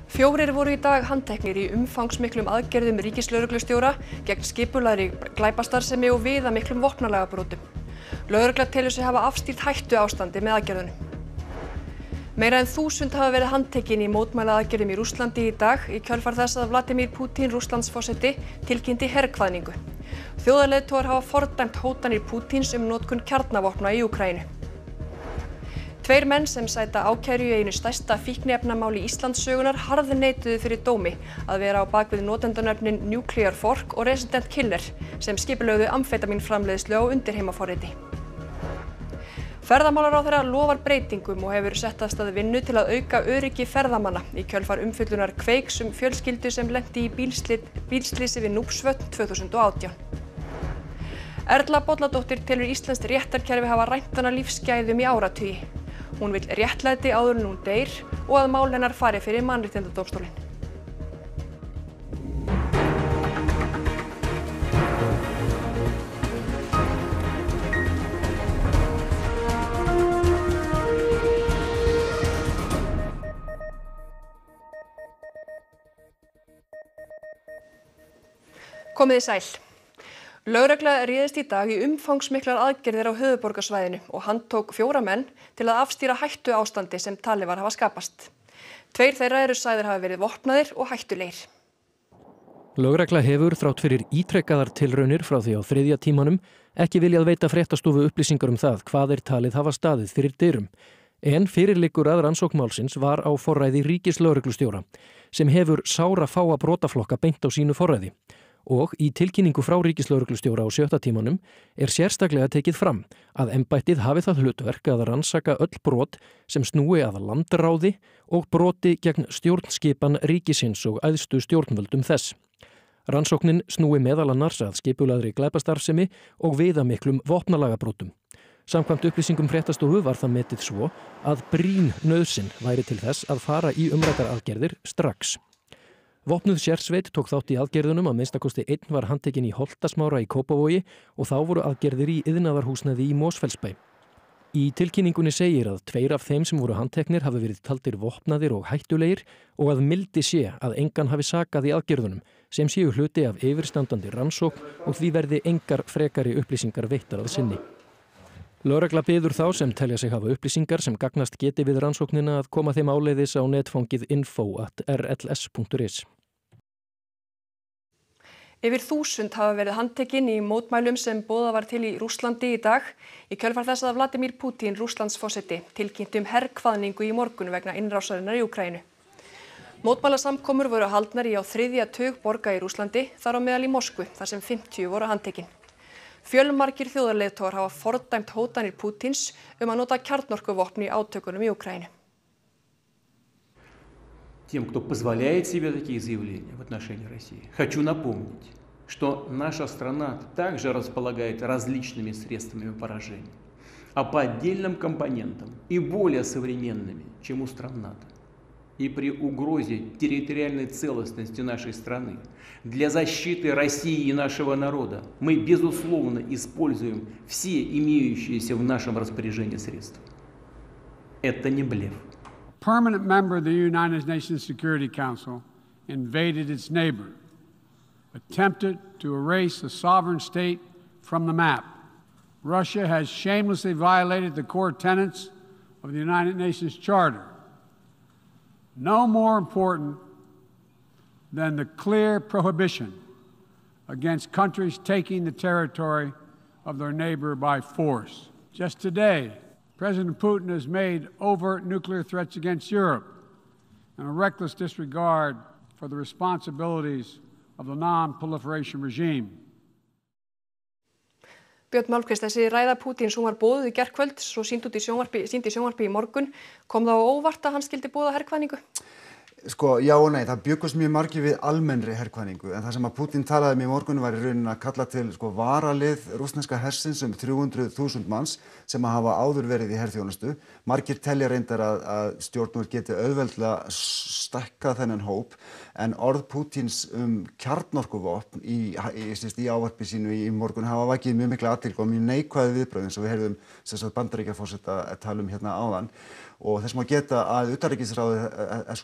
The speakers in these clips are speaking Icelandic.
Fjórir voru í dag handteknir í umfangsmiklum aðgerðum ríkislögreglustjóra gegn skipulagðri glæpastarfsemi og viðamiklum vopnalagabrotum. Lögregla telur sig hafa afstýrt hættuástandi með aðgerðunum. Meira en 1000 hafa verið handtekin í mótmælaaðgerðum í Rússlandi í dag í kjölfar þess að Vladimir Putin, Rússlandsforseti, tilkynnti herkvaðningu. Þjóðarleiðtogar hafa fordæmt hótanir Pútins notkun kjarnavopna í Úkraínu. Tveir menn sem sæta ákæru í einu stærsta fíkniefnamáli Íslandssögunnar harðneituðu fyrir dómi að vera á bak við notendanöfnin Nuclear Fork og Resident Killer sem skipulögðu amfetamínframleiðslu á undirheimaforriti. Ferðamálaráðherra lofar breytingum og hefur sett af stað vinnu til að auka öryggi ferðamanna í kjölfar umfjöllunar Kveiks fjölskyldu sem lenti í bílslysi við Núpsvötn 2018. Erla Bolladóttir telur íslenskt réttarkerfi hafa rænt hana lífsgæðum í áratugi. Hún vill réttlæti áður en hún deyr og að mál hennar fari fyrir Mannréttindadómstólinn. Komiði sæl. Lögregla réðst í dag í umfangsmiklar aðgerðir á höfuðborgarsvæðinu og handtók 4 menn til að afstýra hættuástandi sem talið var hafa skapast. 2 þeirra eru sagðir hafa verið vopnaðir og hættulegir. Lögregla hefur þrátt fyrir ítrekkaðar tilraunir frá því á 3. tímanum ekki viljað veita fréttastofu upplýsingar það hvað talið hafa staðið fyrir dyrum. En fyrirliggur að rannsókn málsins var á forræði ríkislögreglustjóra sem hefur sárafáa brotaflokka beint á sínu forræði. Og í tilkynningu frá ríkislögreglustjóra á 7. tímanum sérstaklega tekið fram að embættið hafi það hlutverk að rannsaka öll brot sem snúi að landráði og broti gegn stjórnskipan ríkisins og æðstu stjórnvöldum þess. Rannsóknin snúi meðal annars að skipulagðri glæpastarfsemi og viðamiklum vopnalagabrotum. Samkvæmt upplýsingum fréttastofu var það metið svo að brýn nauðsyn væri til þess að fara í umræddar aðgerðir strax. Vopnuð sérsveit tók þátt í aðgerðunum að minnstakosti 1 var handtekinn í Holtasmára í Kópavogi og þá voru aðgerðir í iðnaðarhúsnæði í Mosfellsbæ. Í tilkynningunni segir að 2 af þeim sem voru handteknir hafi verið taldir vopnaðir og hættulegir og að mildi sé að engan hafi sakað í aðgerðunum sem séu hluti af yfirstandandi rannsókn og því verði engar frekari upplýsingar veittar að sinni. Lögregla biður þá sem telja sig hafa upplýsingar sem gagnast geti við rannsóknina að koma þeim áleiðis á netfangið info@rls.is. Yfir 1000 hafa verið handtekin í mótmælum sem boðað var til í Rússlandi í dag í kjölfar þess að Vladimir Putin, Rússlandsforseti, tilkynnti herkvaðningu í morgun vegna innrásarinnar í Úkraínu. Mótmælasamkomur voru haldnar í á 3. tug borga í Rússlandi, þar á meðal í Moskvu, þar sem 50 voru handtekin. Fjölmargir þjóðarleiðtogar hafa fordæmt hótanir Pútins að nota kjarnorkuvopn í átökunum í Úkraínu. Тем, кто позволяет себе такие заявления в отношении России, хочу напомнить, что наша страна также располагает различными средствами поражения, а по отдельным компонентам и более современными, чем у стран НАТО. И при угрозе территориальной целостности нашей страны для защиты России и нашего народа мы, безусловно, используем все имеющиеся в нашем распоряжении средства. Это не блеф. Permanent member of the United Nations Security Council invaded its neighbor, attempted to erase a sovereign state from the map. Russia has shamelessly violated the core tenets of the United Nations Charter. No more important than the clear prohibition against countries taking the territory of their neighbor by force. Just today, President Putin has made overt nuclear threats against Europe and a reckless disregard for the responsibilities of the non-proliferation regime. Björn Málmqvist, þessi ræða Pútins var boðuð í gærkvöld, svo sýnd í sjónvarpi í morgun. Kom það á óvart að hann skildi boða herkvaðningu? Sko, já og nei, það bjuggust mjög margir við almennri herkvaðningu, en það sem að Putin talaði í morgun var í rauninni að kalla til varalið rússneska hersins 300.000 manns sem að hafa áður verið í herþjónustu. Margir telja reyndar að stjórnvöld geti auðveldlega stækkað þennan hóp, en orð Pútins kjarnorkuvopn í ávarpi sínu í morgun hafa vakið mjög mikla athygli og mjög neikvæð viðbrögð eins og við heyrðum Bandaríkjaforseta tala hérna áðan. Og þess má geta að utanríkisráðið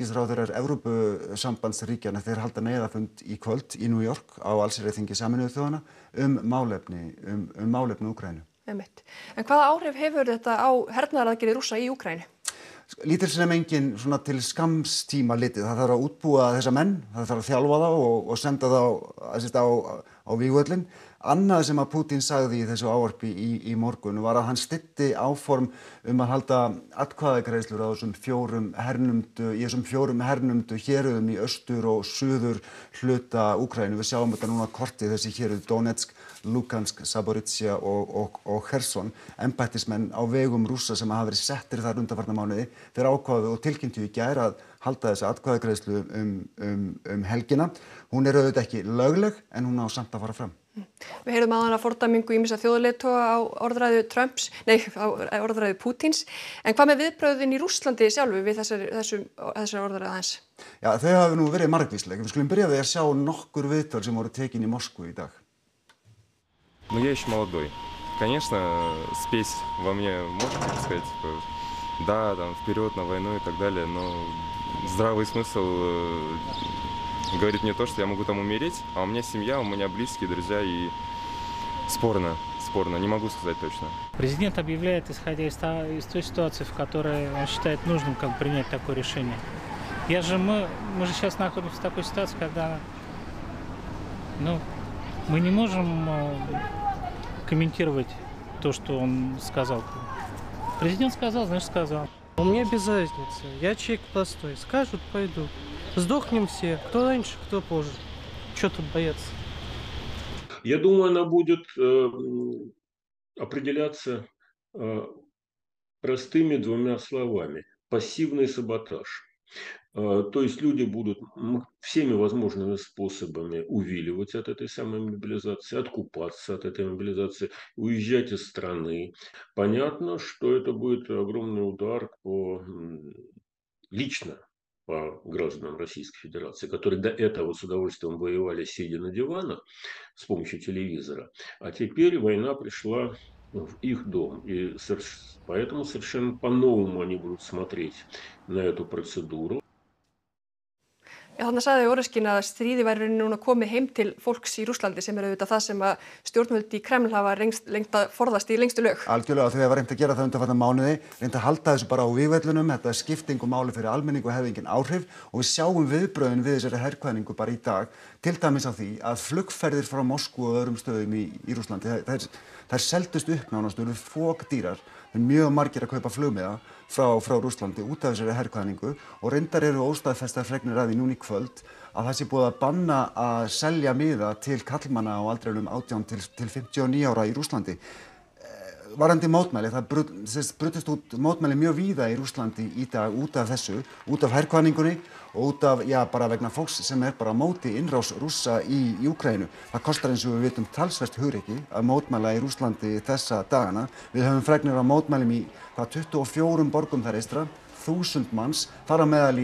utanríkisráðherrar Evrópusambandsríkjanna þeir halda neyðarfund í kvöld í New York á allsherjarþingi Sameinuðu þjóðanna málefni Úkraínu. Einmitt. En hvaða áhrif hefur þetta á hernaðaraðgerðir Rússa í Úkraínu? Lítil sem engin svona til skammstíma litið. Það þarf að útbúa þessa menn, það þarf að þjálfa þá og senda þá á vígvöllinn. Annað sem að Putin sagði í þessu ávarpi í morgun var að hann styddi áform að halda atkvæðagreiðslur á þessum fjórum hernumdu héruðum í austur og suður hluta Úkraínu. Við sjáum þetta núna á korti, þessi héruð Donetsk, Lugansk, Zaporizhzhia og Kherson. Embættismenn á vegum Rússa sem hafa verið settir þar undanfarna mánuði, þeir ákváðu og tilkynntu í gær að halda þessa atkvæðagreiðslu helgina. Hún er auðvitað ekki lögleg en hún á samt að fara fram. Við heyrum áðan að fordæmingu ýmissa þjóðarleiðtoga á orðræðu Pútins. En hvað með viðbrögðin í Rússlandi sjálfu við þessari orðræðu aðeins? Já, þau hafa nú verið margvísleg. Við skulum byrja við að sjá nokkur viðtöl sem voru tekin í Moskvu í dag. Ну, я еще молодой. Конечно, спесь во мне может, так сказать, да, там, вперед на войну и так далее, но здравый смысл говорит мне то, что я могу там умереть, а у меня семья, у меня близкие, друзья, и спорно, не могу сказать точно. Президент объявляет, исходя из той ситуации, в которой он считает нужным принять такое решение. Мы же сейчас находимся в такой ситуации, когда мы не можем комментировать то, что он сказал. Президент сказал, значит сказал. Мне без разницы. Я человек простой. Скажут, пойду. Сдохнем все. Кто раньше, кто позже. Чего тут бояться? Я думаю, она будет определяться простыми двумя словами. Пассивный саботаж. То есть люди будут всеми возможными способами увиливать от этой самой мобилизации, откупаться от этой мобилизации, уезжать из страны. Понятно, что это будет огромный удар лично по гражданам Российской Федерации, которые до этого с удовольствием воевали, сидя на диванах с помощью телевизора, а теперь война пришла в их дом. И поэтому совершенно по-новому они будут смотреть на эту процедуру. Já, þannig sagði Oreskín að stríði væri núna komið heim til fólks í Rússlandi sem auðvitað það sem að stjórnvöld í Kreml hafa reynt að forðast í lengstu lög. Algjörlega, þau hafa reynt að gera það undanfarna mánuði, reynt að halda þessu bara á vígvöllunum, þetta er skipting og máli fyrir almenning og hefði engin áhrif og við sjáum viðbrögðin við þessari herkvæðningu bara í dag, til dæmis á því að flugferðir frá Moskvu og öðrum stöðum í Rússlandi, þær seldust upp nánast, þau eru fokdýrar, það er mjög margir að kaupa flugmiða frá Rússlandi út af þessari herkvæðningu og reyndar eru óstaðfestar fregnir að því núna í kvöld að það sé búið að banna að selja miða til karlmanna á aldrinum 18 til 59 ára í Rússlandi. Varðandi mótmæli, það brutust út mótmæli mjög víða í Rússlandi í dag út af þessu, út af herkvæðningunni og út af, bara vegna fólks sem bara á móti innrás Rússa í Úkraínu. Það kostar eins og við vitum talsvert hugrekki að mótmæla í Rússlandi þessa dagana. Við höfum fregnir af mótmælum í 24 borgum þar eystra, 1000 manns, þar á meðal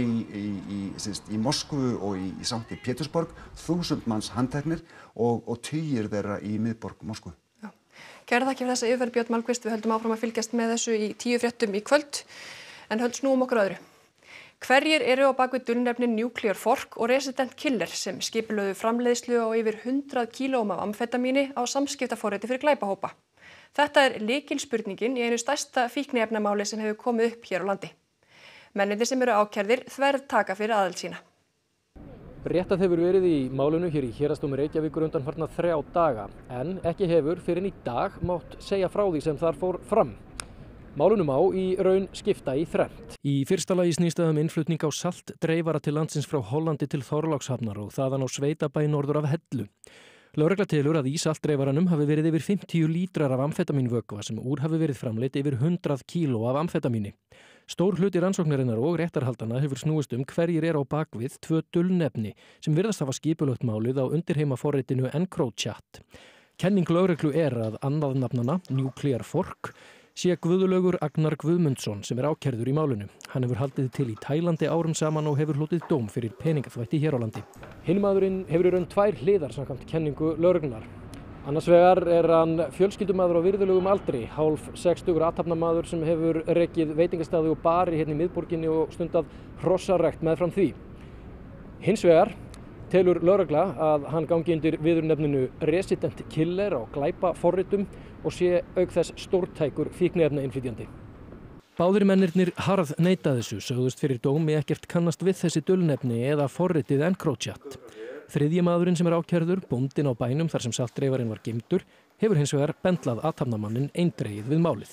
í Moskvu og í Sankti Pétursborg, 1000 manns handteknir og tugir þeirra í miðborg Moskvu. Kærar þakkir fyrir þessa yfirferð Björn Malmquist, við höldum áfram að fylgjast með þessu í 10 fréttum í kvöld, en snúum okkur öðru. Hverjir eru á bakvið dulnefnin Nuclear Fork og Resident Killer sem skipulögðu framleiðslu á yfir 100 kílóum af amfetamíni á samskiptaforriti fyrir glæpahópa? Þetta er lykilspurningin í einu stærsta fíkniefnamáli sem hefur komið upp hér á landi. Mennirnir sem eru ákærðir þvertaka fyrir aðild sína. Réttað hefur verið í málinu hér í Héraðsdómi Reykjavíkur undanfarna 3 daga, en ekki hefur fyrr en í dag mátt segja frá því sem þar fór fram. Málunum á í raun skipta í þrennt. Í fyrsta lagi snýst það innflutning á saltdreifara til landsins frá Hollandi til Þorlákshafnar og þaðan á sveitabæ norður af Hellu. Lögregla telur að í saltdreifaranum hafi verið yfir 50 lítrar af amfetamínvökva sem úr hafi verið framleitt yfir 100 kíló af amfetamíni. Stór hluti rannsóknarinnar og réttarhaldana hefur snúist hverjir á bakvið 2 dulnefni sem virðast hafa skipulagt málið á undirheimaforritinu EncroChat. Kenning lögreglu að annað nafnanna, Nuclear Fork, sé Guðlaugur Agnar Guðmundsson sem ákærður í málinu. Hann hefur haldið til í Tælandi árum saman og hefur hlotið dóm fyrir peningaþvætti hér á landi. Hinn maðurinn hefur í raun 2 hliðar samkvæmt kenningu lögreglunnar. Annars vegar hann fjölskyldumaður á virðulegum aldri, hálf 60 athafnamaður sem hefur rekið veitingastaði og bari hérna í miðborginni og stundað hrossarækt meðfram því. Hins vegar telur lögregla að hann gangi undir viðurnefninu resident killer á glæpaforritum og sé auk þess stórtækur fíkniefnainnflytjandi. Báðir mennirnir harð neita þessu, sögðust fyrir dómi ekkert kannast við þessi dulnefni eða forritið EncroChat. Þriðji maðurinn sem ákærður, bóndinn á bænum þar sem saltdreifarinn var geymdur, hefur hins vegar bendlað athafnamanninn eindregið við málið.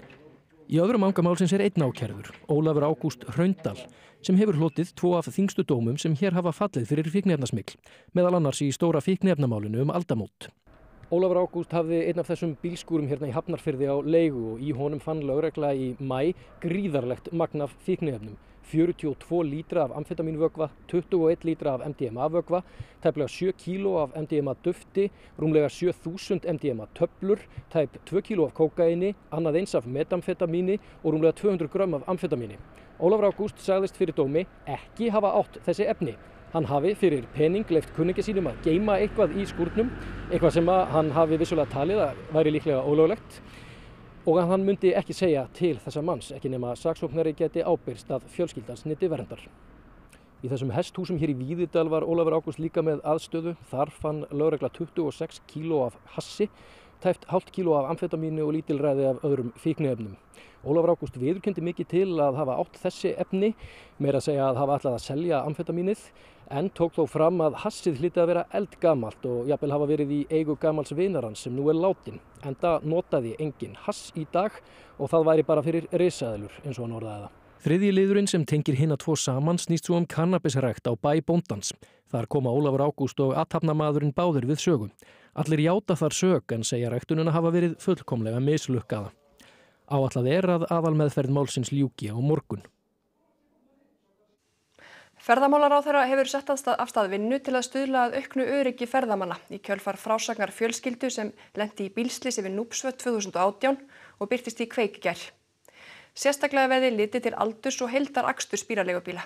Í öðrum anga málsins einn ákærður, Ólafur Ágúst Hraundal, sem hefur hlotið 2 af þyngstu dómum sem hér hafa fallið fyrir fíkniefnasmygl, meðal annars í stóra fíkniefnamálinu aldamót. Ólafur Ágúst hafði einn af þessum bílskúrum hérna í Hafnarfirði á leigu og í honum fann lögregla í maí gríðarlegt magn af fíkniefnum. 42 lítra af amfetamínvökva, 21 lítra af MDMA-vökva, tæplega 7 kíló af MDMA-dufti, rúmlega 7000 MDMA-töflur, tæp 2 kíló af kókaini, annað eins af metamfetamíni og rúmlega 200 grömm af amfetamíni. Ólafur Ágúst sagðist fyrir dómi ekki hafa átt þessi efni. Hann hafi fyrir pening leyft kunningja sínum að geyma eitthvað í skúrnum, eitthvað sem hann hafi vissulega talið að væri líklega ólöglegt. Og að hann myndi ekki segja til þessa manns, ekki nema saksóknari geti ábyrgst að fjölskyldans nyti verndar. Í þessum hesthúsum hér í Víðidal var Ólafur Ágúst líka með aðstöðu. Þar fann lögregla 26 kíló af hassi, tæpt hálft kíló af amfetamínu og lítilræði af öðrum fíkniefnum. Ólafur Ágúst viðurkenndi mikið til að hafa átt þessi efni, meira að segja að hafa ætlað að selja amfetamínið, en tók þó fram að hassið hlyti að vera eldgamalt og jafnvel hafa verið í eigu gamals vinarans sem nú látinn. Enda notaði enginn hass í dag og það væri bara fyrir risaeðlur, eins og hann orðaði það. Þriðji liðurinn sem tengir hina 2 saman snýst svo kannabisrækt á bæ bóndans. Þar koma Ólafur Ágúst og athafnamaðurinn báðir við sögu. Allir játa þar sök en segja ræktunina hafa verið fullkomlega mislukkaða. Áætlað að aðalmeðferð málsins ljúki á morgun. Ferðamálaráðherra hefur sett af stað vinnu til að stuðla að auknu öryggi ferðamanna í kjölfar frásagnar fjölskyldu sem lenti í bílslysi við Núpsvötn 2018 og birtist í Kveik í gær. Sérstaklega verði litið til aldurs og heildaraksturs bílaleigubíla.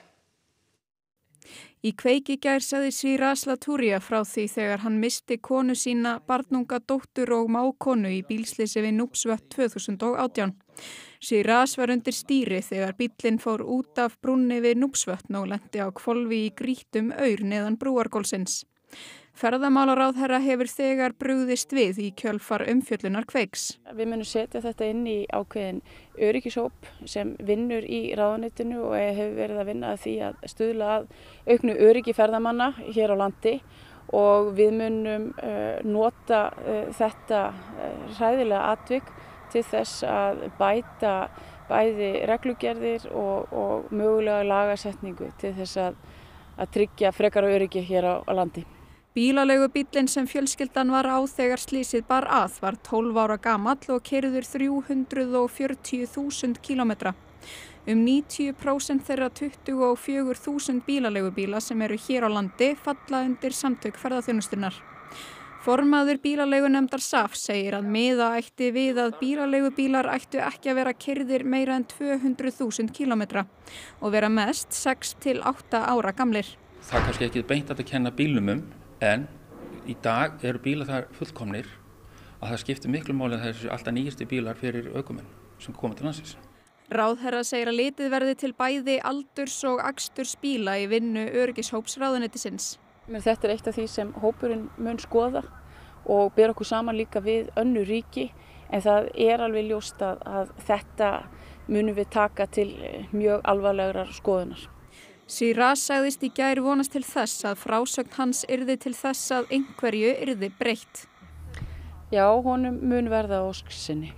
Í Kveik í gær sagði Shiraz Latouria frá því þegar hann missti konu sína, barnunga dóttur og mágkonu í bílslysi við Núpsvötn 2018. Shiraz var undir stýri þegar bíllinn fór út af brúnni við Núpsvötn og lenti á hvolfi í grýttum aur neðan brúargólfsins. Ferðamálaráðherra hefur þegar brugðist við í kjölfar umfjöllunar Kveiks. Við munum setja þetta inn í ákveðin öryggishóp sem vinnur í ráðuneytinu og hefur verið að vinna að því að stuðla að auknu öryggi ferðamanna hér á landi og við munum nota þetta hræðilega atvik til þess að bæta bæði reglugerðir og mögulega lagasetningu til þess að tryggja frekara öryggi hér á landi. Bílaleigubíllinn sem fjölskyldan var á þegar slysið bar að var 12 ára gamall og keyrður 340.000 kílómetra. 90% þeirra 24.000 bílaleigubíla sem eru hér á landi falla undir samtök ferðaþjónustunnar. Formaður bílaleigunefndar SAF segir að miða ætti við að bílaleigubílar ættu ekki að vera keyrðir meira en 200.000 kílómetra og vera mest 6 til 8 ára gamlir. Það er kannski ekki beint að kenna bílnum en í dag eru bílar þar fullkomnir að það skiptir miklu máli að það séu alltaf nýjustu bílar fyrir ökumenn sem koma til landsins. Ráðherra segir að litið verði til bæði aldurs og aksturs bíla í vinnu öryggishóps ráðuneytisins. Þetta er eitt af því sem hópurinn mun skoða og ber okkur saman líka við önnur ríki en það er alveg ljóst að þetta munum við taka til mjög alvarlegrar skoðunar. Shiraz sagðist í gær vonast til þess að frásögn hans yrði til þess að einhverju yrði breytt. Já, honum mun verða á ósk sinni.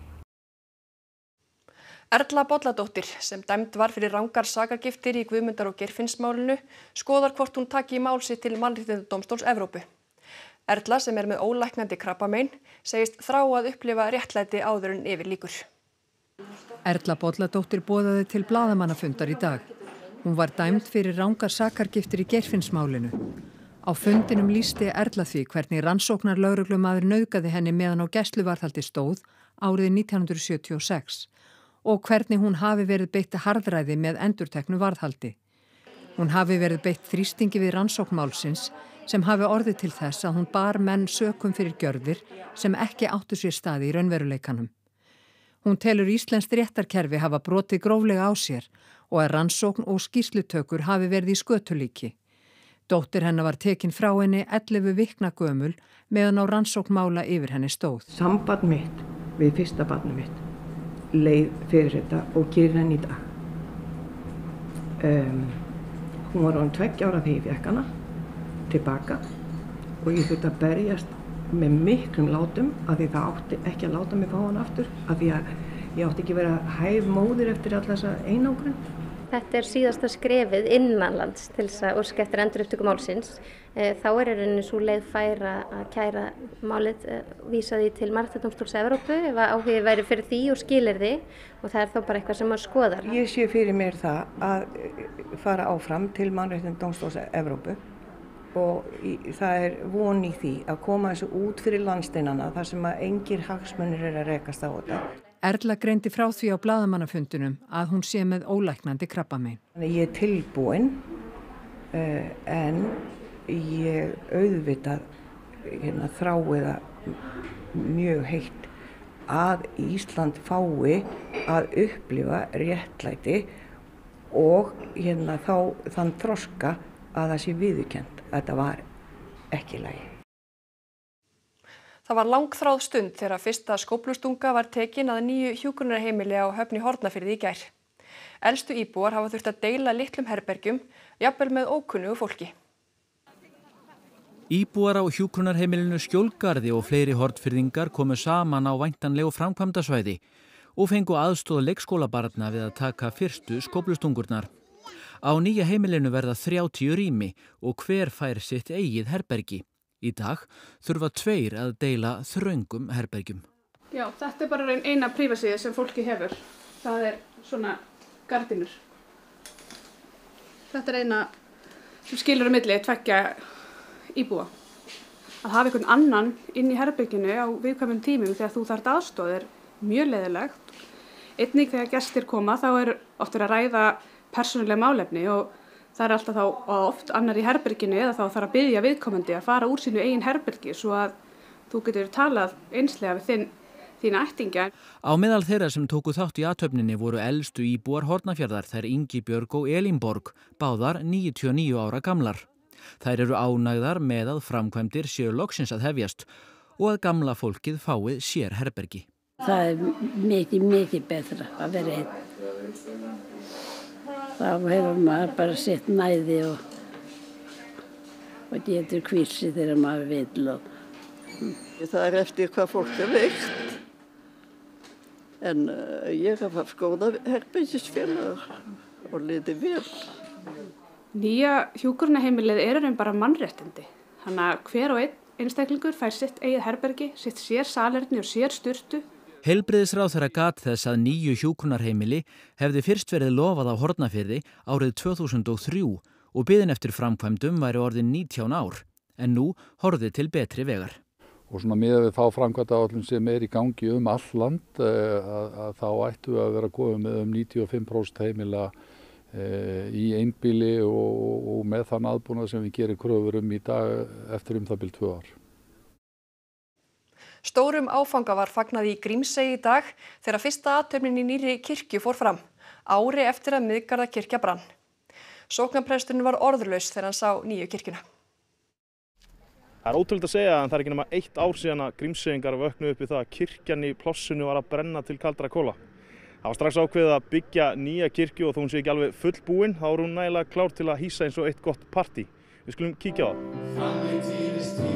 Erla Bolladóttir, sem dæmd var fyrir rangar sakargiftir í Guðmundar- og Geirfinnsmálinu, skoðar hvort hún taki mál sitt til Mannréttindadómstóls Evrópu. Erla, sem með ólæknandi krabbamein, segist þrá að upplifa réttlæti áður en yfir lýkur. Erla Bolladóttir boðaði til blaðamannafundar í dag. Hún var dæmd fyrir rangar sakargiftir í Geirfinnsmálinu. Á fundinum lýsti Erla því hvernig rannsóknarlögreglumaður nauðgaði henni meðan á gæsluvarðhaldi stóð árið 1976 og hvernig hún hafi verið beitt harðræði með endurteknu varðhaldi. Hún hafi verið beitt þrýstingi við rannsókn málsins sem hafi orðið til þess að hún bar menn sökum fyrir gjörðir sem ekki áttu sér staði í raunveruleikanum. Hún telur íslenskt réttarkerfi hafa brotið gróflega á sér og að rannsókn og skýrslutökur hafi verið í skötulíki. Dóttir hennar var tekin frá henni 11 vikna gömul meðan á rannsókn mála yfir henni stóð. Samband mitt við fyrsta barnið mitt leið fyrir þetta og gerir henni í dag. Hún var orðin 2 ára þegar ég fékk hana tilbaka og ég þurfti að berjast með miklum látum af því það átti ekki að láta mig fá hana aftur af því að ég átti ekki vera hæf móðir eftir alla þessa einangrun. Þetta síðasta skrefið innanlands til þess að óska eftir endurupptöku málsins. Þá rauninni sú leið fær að kæra málið vísaði til Mannréttindadómstóls Evrópu ef áhugi væri fyrir því og skilyrði og það þá bara eitthvað sem maður skoðar. Ég sé fyrir mér það að fara áfram til Mannréttindadómstóls Evrópu og það von í því að koma þessu út fyrir landsteinana þar sem að engir hagsmunir að rekast á þetta. Erla greindi frá því á blaðamannafundunum að hún sé með ólæknandi krabbamein. Ég tilbúin en ég auðvitað þrái það mjög heitt að Ísland fái að upplifa réttlæti og þá þann þroska að það sé viðurkennt að þetta var ekki í lagi. Það var langþráð stund þegar fyrsta skóflustunga var tekin að nýju hjúkrunarheimili á Höfn í Hornafirði í gær. Elstu íbúar hafa þurft að deila litlum herbergjum, jafnvel með ókunnugu fólki. Íbúar á hjúkrunarheimilinu Skjólgarði og fleiri hornfirðingar komu saman á væntanlegu framkvæmdasvæði og fengu aðstoð leikskólabarna við að taka fyrstu skóflustungurnar. Á nýja heimilinu verða 30 rými og hver fær sitt eigið herbergi. Í dag þurfa 2 að deila þröngum herbergjum. Já, þetta bara eina prífasíða sem fólki hefur. Það svona gardínur. Þetta eina sem skilur á milli 2 íbúa. Að hafa einhvern annan inn í herberginu á viðkvæmum tímum þegar þú þarft aðstoð mjög leiðilegt. Einnig þegar gestir koma þá oft verið að ræða persónuleg málefni og það alltaf þá oft annar í herberginu eða þá þarf að biðja viðkomandi að fara úr sínu eigin herbergi svo að þú getur talað einslega við þína ættingja. Á meðal þeirra sem tóku þátt í athöfninni voru elstu íbúar Hornafjarðar, þær Ingibjörg og Elínborg, báðar 99 ára gamlar. Þær eru ánægðar með að framkvæmdir séu loksins að hefjast og að gamla fólkið fáið sér herbergi. Það mikið betra að vera einn. Þá hefur maður bara sett næði og getur kvísi þegar maður vill. Það eftir hvað fólk veikt. En ég hef haft góða herbergisfélagar og liðið vel. Nýja hjúkrunarheimilið bara mannréttindi. Þannig að hver og einn einstaklingur fær sitt eigið herbergi, sitt sér salerni og sér sturtu. Heilbrigðisráðherra gat þess að nýju hjúkrunarheimili hefði fyrst verið lofað á Hornafirði árið 2003 og biðin eftir framkvæmdum væri orðin 19 ár, en nú horfði til betri vegar. Og miðað við þá framkvæmdaáætlun sem í gangi all land, að þá ættu að vera komið með 95% heimila í einbýli og með þann aðbúnað sem við gerum kröfur í dag eftir það bil 2 ár. Stórum áfanga var fagnað í Grímsey í dag þegar fyrsta athöfnin í nýrri kirkju fór fram, ári eftir að Miðgarðakirkja brann. Sóknarpresturinn var orðlaus þegar hann sá nýju kirkjuna. Það ótrúlegt að segja en það ekki nema 1 ár síðan að Grímseyingar vöknuðu upp við það að kirkjan í plássinu var að brenna til kaldra kola. Það var strax ákveðið að byggja nýja kirkju og þó hún sé ekki alveg fullbúin, þá er hún nægilega klár til að hýsa eins og eitt gott partí. Við skulum kíkja á það.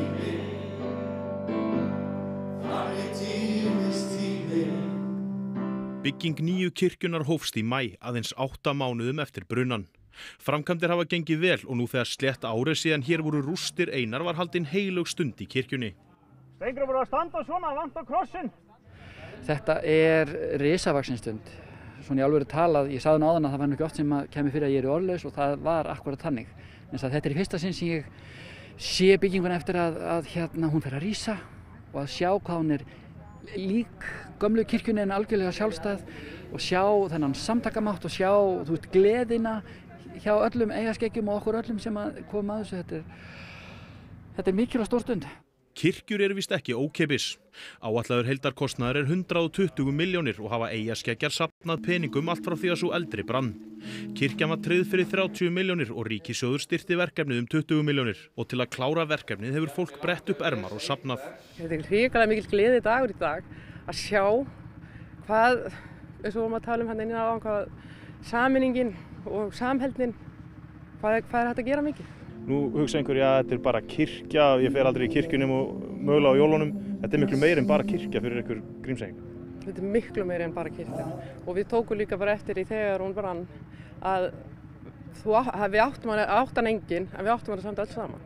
Bygging nýju kirkjunar hófst í maí, aðeins 8 mánuðum eftir brunann. Framkvæmdir hafa gengið vel og nú þegar slétt árið síðan hér voru rústir einar var haldin heilög stund í kirkjunni. Steingrím voru að standa svona, vant á krossinn. Þetta risavaxin stund. Svona í alvöru talað, ég sagði áðan að það var nú ekki oft sem kemur fyrir að ég orðlaus og það var akkurat þannig. En þetta í fyrsta sinn sem ég sé bygginguna eftir að hún fer að rísa og að sjá hvað hún lík gömlu kirkjunni en algjörlega sjálfstæð og sjá þennan samtakamátt og sjá gleðina hjá öllum eigaskeggjum og okkur öllum sem koma að þessu. þetta mikilvæg stór stund. Kirkjur eru víst ekki ókeypis. Áætlaður heildarkostnaður 120 milljónir og hafa eyjaskeggjar safnað peningum allt frá því að svo eldri brann. Kirkjan var tryggð fyrir 30 milljónir og ríkissjóður styrkti verkefnið 20 milljónir og til að klára verkefnið hefur fólk brett upp ermar og safnað. Þetta hrikalega mikil gleði dagur í dag að sjá hvað, eins og vorum að tala hérna inni á hvað sameiningin og samheldnin, hvað er hægt að gera mikið. Nú hugsa einhverju að þetta bara kirkja, ég fer aldrei í kirkjunum og mögulega á jólunum. Þetta miklu meira en bara kirkja fyrir einhver Grímseying. Þetta miklu meira en bara kirkja og við tókum líka bara eftir í þegar hún brann að við áttan engin en við áttum hana samt öll saman.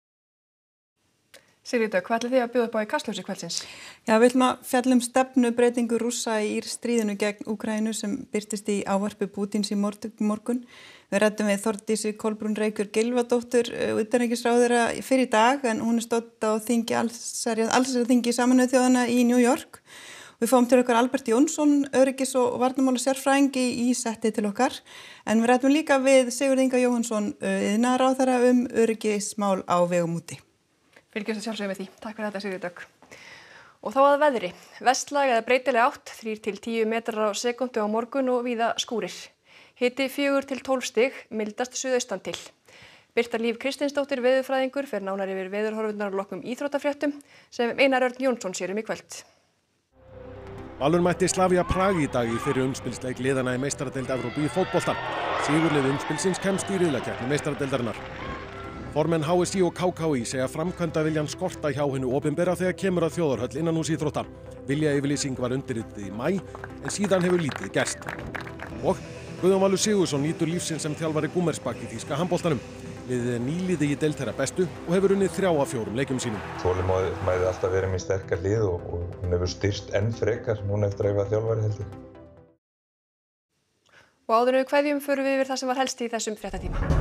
Sigríður Dögg, hvað ætlið þið að bjóða upp á í Kastljósi kvöldsins? Já, við ætlum að fjalla stefnubreytingu Rússa í stríðinu gegn Úkraínu sem birtist í ávarpi Pútíns í morgun. Við ræddum við Þórdísi Kolbrún Reykjur Gylfadóttur utanríkisráðherra fyrir í dag en hún stódd á þingi allsherjarþingi Sameinuðu þjóðanna í New York. Við fáum til okkar Albert Jónsson, öryggis- og varnarmála sérfræðingi í setti til okkar. En við ræddum líka við Sigurð Inga Jóhannsson, iðnaðarráðherra öryggismál á vegum úti. Fylgjumst að sjálfsögum með því. Takk fyrir þetta Sigríður Dögg. Og þá að veðri. Vestlæg eða breytileg átt, 3 til 10 metrar á sekúndu á morgun og víða skúrir. Hiti 4 til 12 stig, mildast suðaustan til. Birta Líf Kristinsdóttir veðurfræðingur fer nánar yfir veðurhorfurnar að loknum íþróttafréttum sem Einar Örn Jónsson sér í kvöld. Valur mætti Slavia Prag í dag í fyrri umspilsleik liðana í meistaradeild Evrópu í fótbolta. Sigurlið umspilsins kemst í riðlakeppni meistaradeildarinnar. Formenn HSÍ og KKÍ segja framkvæmdaviljan skorta hjá hinu opinbera þegar kemur að þjóðarhöll innanhús íþrótta. Viljayfirlýsing var undirrituð í maí en síðan hefur lítið gerst. Og Guðjón Valur Sigurðsson nýtur lífsins sem þjálfari Gummersbach í þýska handboltanum. Liðið nýliði í deild þeirra bestu og hefur unnið 3 af 4 leikjum sínum. Þolinmæði alltaf verið með sterkar lið og hún hefur styrst enn frekar núna eftir að vera þjálfari held ég. Og áður en við kveðjum förum við yfir það sem var helst í þessum fréttatíma.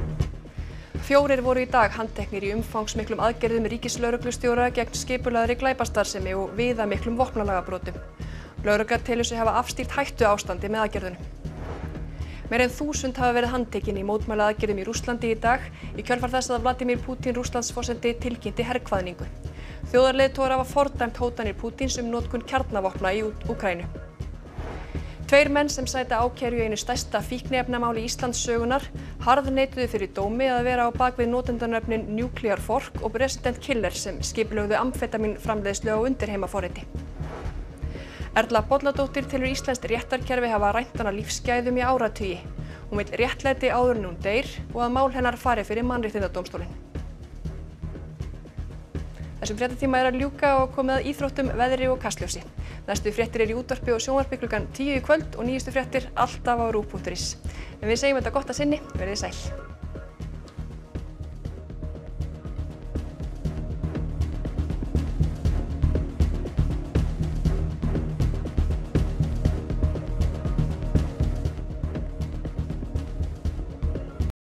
4 voru í dag handteknir í umfangsmiklum aðgerðum ríkislögreglustjóra gegn skipulagðri glæpastarfsemi og viðamiklum vopnalagabrotum. Lögregla telur sig hafa afstýrt hættuástandi með aðgerðunum. Meira en 1000 hafa verið handtekin í mótmælaaðgerðum í Rússlandi í dag í kjölfar þess að Vladimir Putin Rússlandsforseti tilkynnti herkvaðningu. Þjóðarleiðtogar hafa fordæmt hótanir Pútins notkun kjarnavopna í Úkraínu. 2 menn sem sæta ákæru í einu stærsta fíkniefnamáli Íslandssögunnar harðneituðu fyrir dómi að vera á bak við notendanöfnin Nuclear Fork og President Killer sem skipulögðu amfetamínframleiðslu á undirheimaforriti. Erla Bolladóttir telur íslenskt réttarkerfi hafa rænt hana lífsgæðum í áratugi. Hún vill réttlæti áður en hún deyr og að mál hennar fari fyrir Mannréttindadómstólinn. Þessum fréttatíma að ljúka og komið að íþróttum, veðri og Kastljósi. Næstu fréttir í útvarpi og sjónvarpi klukkan 10 í kvöld og nýjustu fréttir alltaf á ruv.is. En við segjum þetta gott að sinni, verið sæl.